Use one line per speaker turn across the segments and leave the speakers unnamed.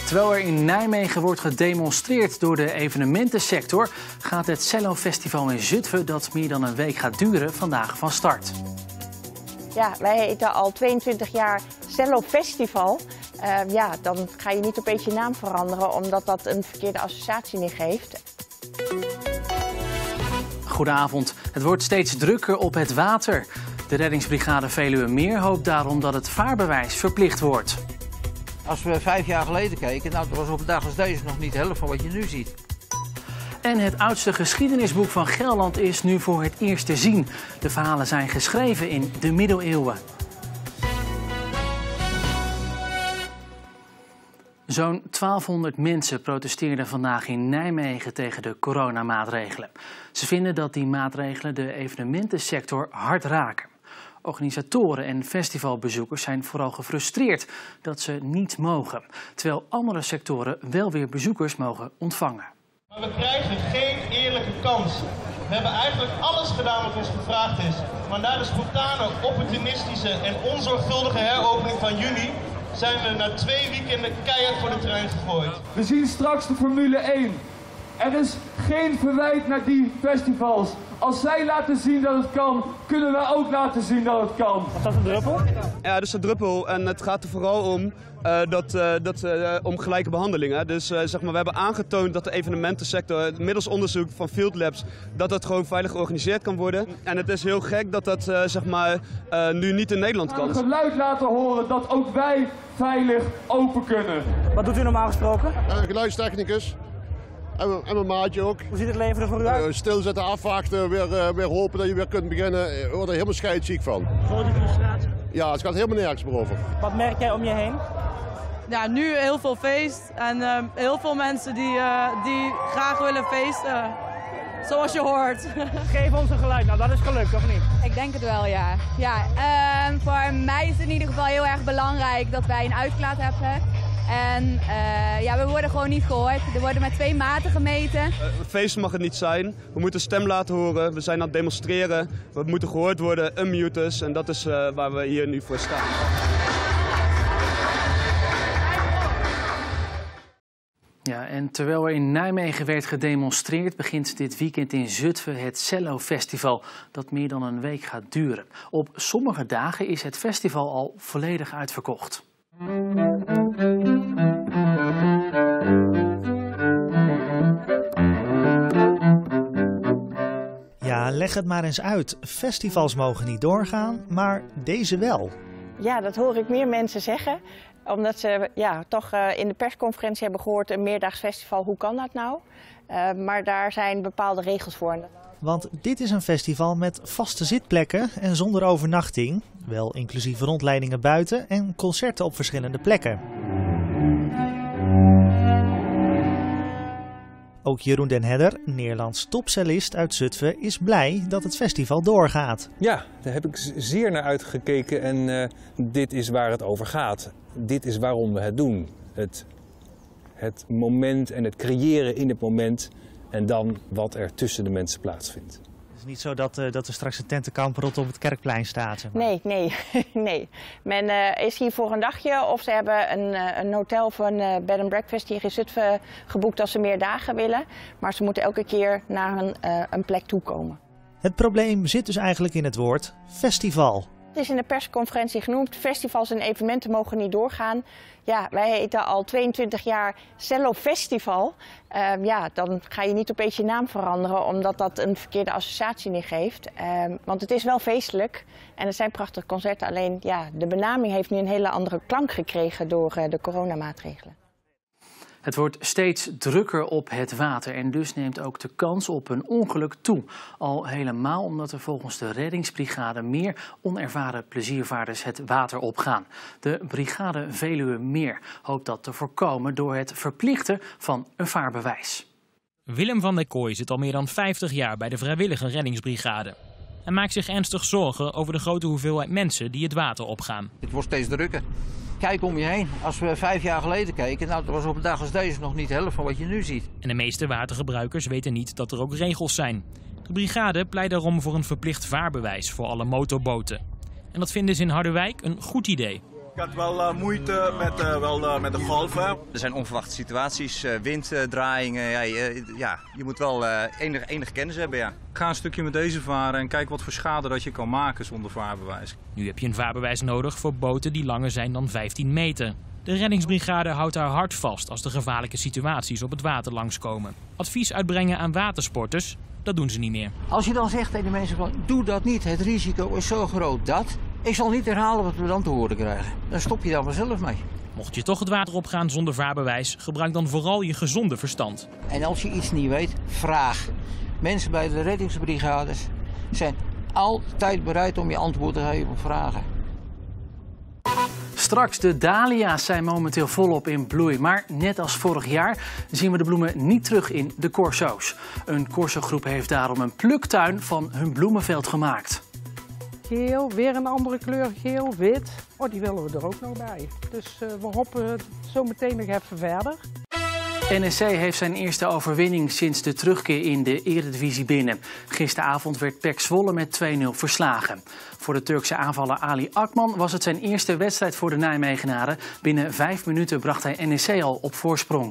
Terwijl er in Nijmegen wordt gedemonstreerd door de evenementensector, gaat het Cello Festival in Zutphen, dat meer dan een week gaat duren, vandaag van start.
Ja, wij heten al 22 jaar Cello Festival. Dan ga je niet opeens je naam veranderen, omdat dat een verkeerde associatie niet geeft.
Goedenavond. Het wordt steeds drukker op het water. De reddingsbrigade Veluwemeer hoopt daarom dat het vaarbewijs verplicht wordt.
Als we 5 jaar geleden keken, dat was op een dag als deze nog niet de helft van wat je nu ziet.
En het oudste geschiedenisboek van Gelderland is nu voor het eerst te zien. De verhalen zijn geschreven in de middeleeuwen. Zo'n 1200 mensen protesteerden vandaag in Nijmegen tegen de coronamaatregelen. Ze vinden dat die maatregelen de evenementensector hard raken. Organisatoren en festivalbezoekers zijn vooral gefrustreerd dat ze niet mogen, terwijl andere sectoren wel weer bezoekers mogen ontvangen.
Maar we krijgen geen eerlijke kans. We hebben eigenlijk alles gedaan wat ons gevraagd is. Maar na de spontane, opportunistische en onzorgvuldige heropening van juni zijn we na 2 weekenden keihard voor de trein gegooid.
We zien straks de Formule 1. Er is geen verwijt naar die festivals. Als zij laten zien dat het kan, kunnen wij ook laten zien dat het kan.
Is dat een druppel?
Ja, dat is een druppel en het gaat er vooral om, om gelijke behandelingen. Dus zeg maar, we hebben aangetoond dat de evenementensector middels onderzoek van Field Labs dat het gewoon veilig georganiseerd kan worden. En het is heel gek dat dat nu niet in Nederland kan.
We gaan geluid laten horen dat ook wij veilig open kunnen.
Wat doet u normaal gesproken?
Geluidstechnicus. En mijn maatje ook.
Hoe ziet het leven er voor u uit?
Stilzetten, afwachten, weer hopen dat je weer kunt beginnen. Ik word er helemaal scheidsziek van.
Voel je frustratie?
Ja, het gaat helemaal nergens meer over.
Wat merk jij om je heen?
Ja, nu heel veel feest en heel veel mensen die graag willen feesten. Zoals je hoort.
Geef ons een geluid, nou dat is gelukt, of niet?
Ik denk het wel, ja. Voor mij is het in ieder geval heel erg belangrijk dat wij een uitlaat hebben. En we worden gewoon niet gehoord. Er worden met 2 maten gemeten.
Feest mag het niet zijn. We moeten stem laten horen. We zijn aan het demonstreren. We moeten gehoord worden, unmute dus. En dat is waar we hier nu voor staan.
Ja, en terwijl er in Nijmegen werd gedemonstreerd, begint dit weekend in Zutphen het Cello Festival, dat meer dan een week gaat duren. Op sommige dagen is het festival al volledig uitverkocht.
Ja, leg het maar eens uit. Festivals mogen niet doorgaan, maar deze wel.
Ja, dat hoor ik meer mensen zeggen. Omdat ze toch in de persconferentie hebben gehoord, een meerdaags festival, hoe kan dat nou? Maar daar zijn bepaalde regels voor.
Want dit is een festival met vaste zitplekken en zonder overnachting. Wel inclusief rondleidingen buiten en concerten op verschillende plekken. Ook Jeroen den Hedder, Nederlands topcellist uit Zutphen, is blij dat het festival doorgaat.
Ja, daar heb ik zeer naar uitgekeken en dit is waar het over gaat. Dit is waarom we het doen. Het moment en het creëren in het moment en dan wat er tussen de mensen plaatsvindt.
Het is niet zo dat er straks een tentenkamp rondom het Kerkplein staat. Zeg maar.
Nee. Men is hier voor een dagje of ze hebben een hotel van bed and breakfast hier in Zutphen geboekt als ze meer dagen willen. Maar ze moeten elke keer naar een plek toe komen.
Het probleem zit dus eigenlijk in het woord festival.
Het is in de persconferentie genoemd, festivals en evenementen mogen niet doorgaan. Ja, wij heten al 22 jaar Cello Festival. Dan ga je niet opeens je naam veranderen, omdat dat een verkeerde associatie niet geeft. Want het is wel feestelijk en het zijn prachtige concerten. Alleen de benaming heeft nu een hele andere klank gekregen door de coronamaatregelen.
Het wordt steeds drukker op het water en dus neemt ook de kans op een ongeluk toe. Al helemaal omdat er volgens de reddingsbrigade meer onervaren pleziervaarders het water opgaan. De brigade Veluwemeer hoopt dat te voorkomen door het verplichten van een vaarbewijs.
Willem van der Kooi zit al meer dan 50 jaar bij de vrijwillige reddingsbrigade. Hij maakt zich ernstig zorgen over de grote hoeveelheid mensen die het water opgaan.
Het wordt steeds drukker. Kijk om je heen. Als we 5 jaar geleden keken, dat was op een dag als deze nog niet de helft van wat je nu ziet.
En de meeste watergebruikers weten niet dat er ook regels zijn. De brigade pleit daarom voor een verplicht vaarbewijs voor alle motorboten. En dat vinden ze in Harderwijk een goed idee.
Ik had wel moeite met de golven.
Er zijn onverwachte situaties, winddraaiingen. Je moet wel enige kennis hebben. Ja.
Ga een stukje met deze varen en kijk wat voor schade dat je kan maken zonder vaarbewijs.
Nu heb je een vaarbewijs nodig voor boten die langer zijn dan 15 meter. De reddingsbrigade houdt haar hart vast als de gevaarlijke situaties op het water langskomen. Advies uitbrengen aan watersporters, dat doen ze niet meer.
Als je dan zegt tegen de mensen van, doe dat niet, het risico is zo groot dat. Ik zal niet herhalen wat we dan te horen krijgen. Dan stop je daar vanzelf mee.
Mocht je toch het water opgaan zonder vaarbewijs, gebruik dan vooral je gezonde verstand.
En als je iets niet weet, vraag. Mensen bij de reddingsbrigades zijn altijd bereid om je antwoord te geven op vragen.
Straks, de dahlia's zijn momenteel volop in bloei. Maar net als vorig jaar zien we de bloemen niet terug in de corso's. Een corsogroep heeft daarom een pluktuin van hun bloemenveld gemaakt.
Geel, weer een andere kleur, geel, wit. Oh, die willen we er ook nog bij. Dus we hoppen zo meteen nog even verder.
NEC heeft zijn eerste overwinning sinds de terugkeer in de Eredivisie binnen. Gisteravond werd PEC Zwolle met 2-0 verslagen. Voor de Turkse aanvaller Ali Akman was het zijn eerste wedstrijd voor de Nijmegenaren. Binnen 5 minuten bracht hij NEC al op voorsprong.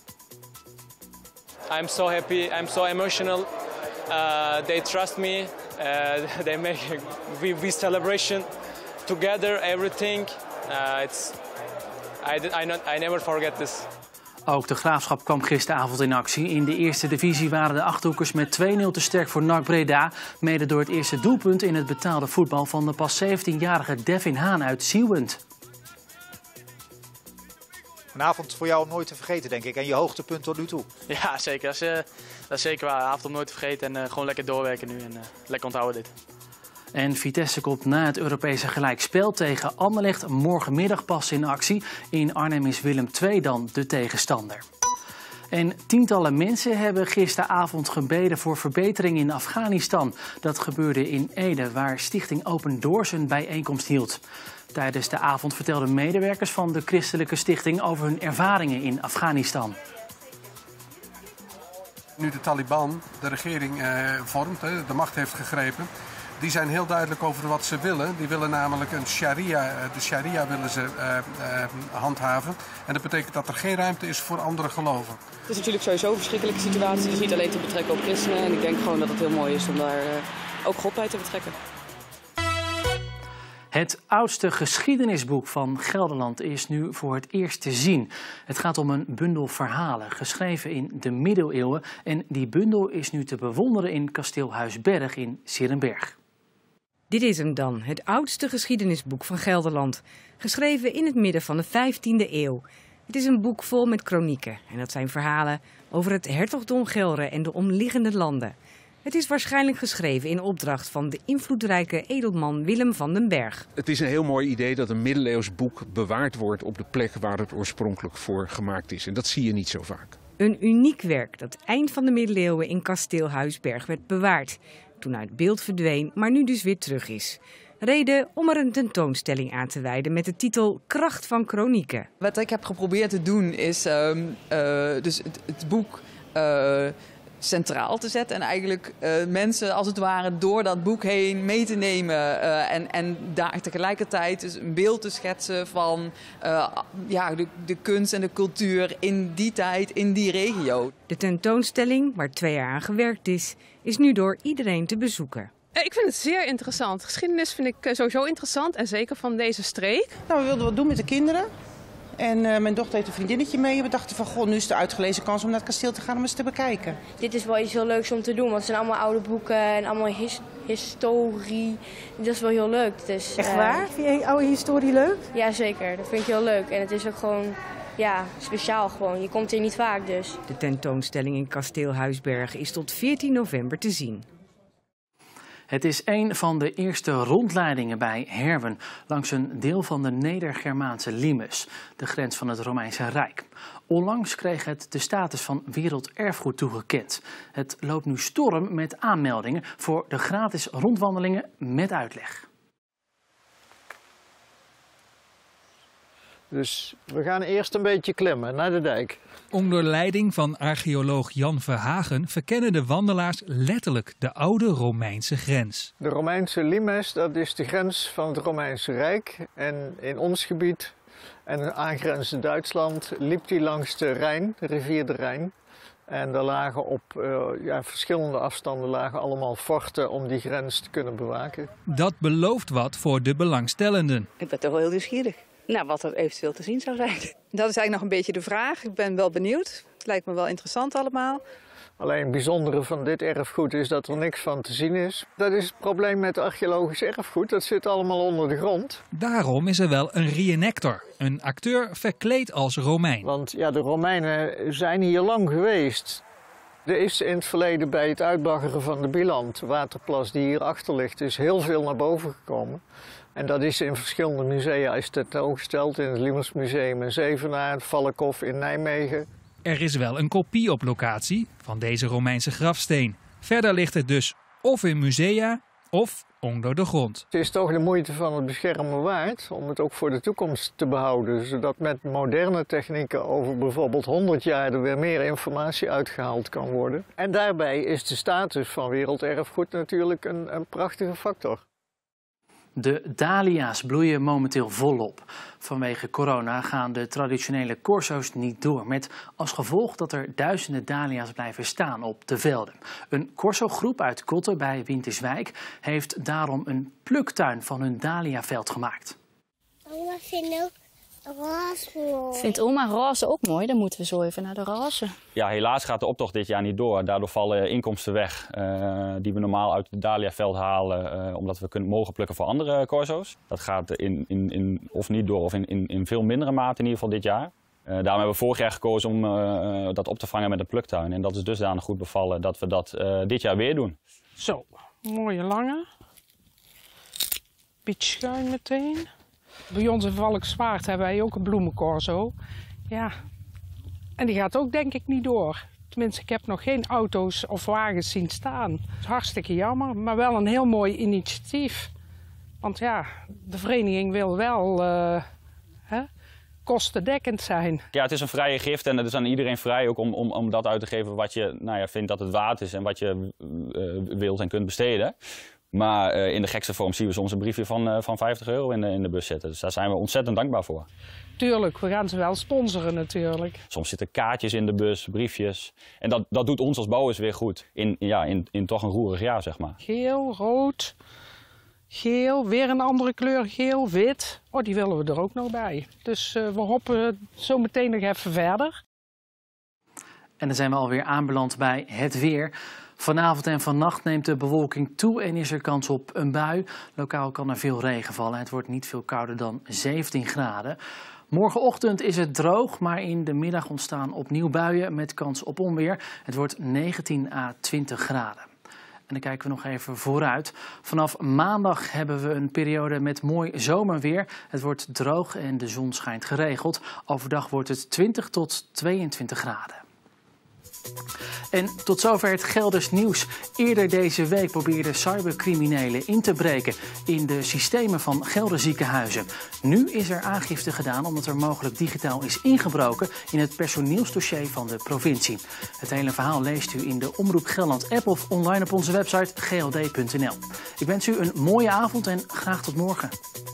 I'm so happy, I'm so emotional. They trust me. They make we celebration together, everything. I never forget this.
Ook de Graafschap kwam gisteravond in actie. In de eerste divisie waren de Achterhoekers met 2-0 te sterk voor NAC Breda. Mede door het eerste doelpunt in het betaalde voetbal van de pas 17-jarige Devin Haan uit Zieuwent.
Een avond voor jou om nooit te vergeten, denk ik. En je hoogtepunt tot nu toe.
Ja, zeker. Dat is zeker waar. Een avond om nooit te vergeten en gewoon lekker doorwerken nu. En lekker onthouden dit.
En Vitesse komt na het Europese gelijkspel tegen Anderlecht morgenmiddag pas in actie. In Arnhem is Willem II dan de tegenstander. En tientallen mensen hebben gisteravond gebeden voor verbetering in Afghanistan. Dat gebeurde in Ede, waar Stichting Open Doors een bijeenkomst hield. Tijdens de avond vertelden medewerkers van de christelijke stichting over hun ervaringen in Afghanistan.
Nu de Taliban de regering vormt, de macht heeft gegrepen, die zijn heel duidelijk over wat ze willen. Die willen namelijk de sharia willen ze handhaven. En dat betekent dat er geen ruimte is voor andere geloven.
Het is natuurlijk sowieso een verschrikkelijke situatie, dus niet alleen te betrekken op christenen. En ik denk gewoon dat het heel mooi is om daar ook God bij te betrekken.
Het oudste geschiedenisboek van Gelderland is nu voor het eerst te zien. Het gaat om een bundel verhalen, geschreven in de middeleeuwen. En die bundel is nu te bewonderen in kasteel Huisberg in 's Heerenberg.
Dit is hem dan, het oudste geschiedenisboek van Gelderland. Geschreven in het midden van de 15e eeuw. Het is een boek vol met kronieken. En dat zijn verhalen over het hertogdom Gelre en de omliggende landen. Het is waarschijnlijk geschreven in opdracht van de invloedrijke edelman Willem van den Berg.
Het is een heel mooi idee dat een middeleeuws boek bewaard wordt op de plek waar het oorspronkelijk voor gemaakt is. En dat zie je niet zo vaak.
Een uniek werk dat eind van de middeleeuwen in kasteel Huisberg werd bewaard. Toen uit beeld verdween, maar nu dus weer terug is. Reden om er een tentoonstelling aan te wijden met de titel Kracht van Kronieken.
Wat ik heb geprobeerd te doen is dus het boek centraal te zetten en eigenlijk mensen als het ware door dat boek heen mee te nemen en daar tegelijkertijd dus een beeld te schetsen van de kunst en de cultuur in die tijd, in die regio.
De tentoonstelling, waar 2 jaar aan gewerkt is nu door iedereen te bezoeken.
Ik vind het zeer interessant. Geschiedenis vind ik sowieso interessant en zeker van deze streek.
Nou, we wilden wat doen met de kinderen. En mijn dochter heeft een vriendinnetje mee. En we dachten van, goh, nu is de uitgelezen kans om naar het kasteel te gaan om eens te bekijken.
Dit is wel iets heel leuks om te doen, want het zijn allemaal oude boeken en allemaal historie. Dat is wel heel leuk. Dus,
echt waar? Vind je oude historie leuk?
Ja, zeker. Dat vind ik heel leuk. En het is ook gewoon speciaal gewoon. Je komt hier niet vaak dus.
De tentoonstelling in kasteel Huisberg is tot 14 november te zien.
Het is een van de eerste rondleidingen bij Herwen langs een deel van de Neder-Germaanse limes, de grens van het Romeinse Rijk. Onlangs kreeg het de status van werelderfgoed toegekend. Het loopt nu storm met aanmeldingen voor de gratis rondwandelingen met uitleg.
Dus we gaan eerst een beetje klimmen naar de dijk.
Onder leiding van archeoloog Jan Verhagen verkennen de wandelaars letterlijk de oude Romeinse grens.
De Romeinse limes, dat is de grens van het Romeinse Rijk. En in ons gebied en aangrenzend Duitsland liep die langs de Rijn, de rivier de Rijn. En daar lagen op verschillende afstanden lagen allemaal forten om die grens te kunnen bewaken.
Dat belooft wat voor de belangstellenden.
Ik ben toch wel heel nieuwsgierig. Nou, wat er eventueel te zien zou zijn. Dat is eigenlijk nog een beetje de vraag. Ik ben wel benieuwd. Het lijkt me wel interessant allemaal.
Alleen het bijzondere van dit erfgoed is dat er niks van te zien is. Dat is het probleem met archeologisch erfgoed. Dat zit allemaal onder de grond.
Daarom is er wel een reenactor, een acteur verkleed als Romein.
Want ja, de Romeinen zijn hier lang geweest. Er is in het verleden bij het uitbaggeren van de Biland, de waterplas die hierachter ligt, is heel veel naar boven gekomen. En dat is in verschillende musea tentoongesteld. In het Limersmuseum in Zevenaar, het Valkhof in Nijmegen.
Er is wel een kopie op locatie van deze Romeinse grafsteen. Verder ligt het dus of in musea of onder de grond.
Het is toch de moeite van het beschermen waard om het ook voor de toekomst te behouden. Zodat met moderne technieken over bijvoorbeeld 100 jaar er weer meer informatie uitgehaald kan worden. En daarbij is de status van werelderfgoed natuurlijk een prachtige factor.
De dahlia's bloeien momenteel volop. Vanwege corona gaan de traditionele corso's niet door. Met als gevolg dat er duizenden dahlia's blijven staan op de velden. Een corsogroep uit Kotten bij Winterswijk heeft daarom een pluktuin van hun dahliaveld gemaakt.
Oma vindt ook roze mooi.
Vindt oma roze ook mooi? Dan moeten we zo even naar de roze.
Ja, helaas gaat de optocht dit jaar niet door. Daardoor vallen inkomsten weg die we normaal uit het dahliaveld halen, omdat we mogen plukken voor andere corso's. Dat gaat of niet door of in veel mindere mate in ieder geval dit jaar. Daarom hebben we vorig jaar gekozen om dat op te vangen met een pluktuin. En dat is dusdanig goed bevallen dat we dat dit jaar weer doen.
Zo, mooie lange. Beetje schuin meteen. Bij ons in Valkenswaard hebben wij ook een bloemencorso. Ja, en die gaat ook denk ik niet door. Tenminste, ik heb nog geen auto's of wagens zien staan. Het is hartstikke jammer, maar wel een heel mooi initiatief. Want ja, de vereniging wil wel kostendekkend zijn. Ja,
het is een vrije gift en het is aan iedereen vrij ook om dat uit te geven wat je vindt dat het waard is en wat je wilt en kunt besteden. Maar in de gekste vorm zien we soms een briefje van €50 in de bus zitten. Dus daar zijn we ontzettend dankbaar voor.
Tuurlijk, we gaan ze wel sponsoren natuurlijk.
Soms zitten kaartjes in de bus, briefjes. En dat doet ons als bouwers weer goed. In toch een roerig jaar, zeg maar.
Geel, rood, geel, weer een andere kleur, geel, wit. Oh, die willen we er ook nog bij. Dus we hoppen zo meteen nog even verder.
En dan zijn we alweer aanbeland bij het weer. Vanavond en vannacht neemt de bewolking toe en is er kans op een bui. Lokaal kan er veel regen vallen. Het wordt niet veel kouder dan 17 graden. Morgenochtend is het droog, maar in de middag ontstaan opnieuw buien met kans op onweer. Het wordt 19 à 20 graden. En dan kijken we nog even vooruit. Vanaf maandag hebben we een periode met mooi zomerweer. Het wordt droog en de zon schijnt geregeld. Overdag wordt het 20 tot 22 graden. En tot zover het Gelders nieuws. Eerder deze week probeerden cybercriminelen in te breken in de systemen van Gelder ziekenhuizen. Nu is er aangifte gedaan omdat er mogelijk digitaal is ingebroken in het personeelsdossier van de provincie. Het hele verhaal leest u in de Omroep Gelderland app of online op onze website gld.nl. Ik wens u een mooie avond en graag tot morgen.